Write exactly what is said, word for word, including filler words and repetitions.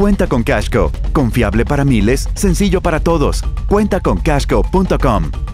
Cuenta con Cashco. Confiable para miles, sencillo para todos. Cuenta con cashco punto com.